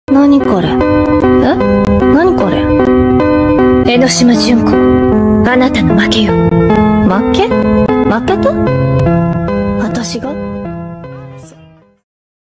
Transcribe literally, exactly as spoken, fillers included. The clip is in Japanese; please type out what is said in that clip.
何これ。え？何これ。 江ノ島純子、あなたの負けよ。 負け？負けた？私が？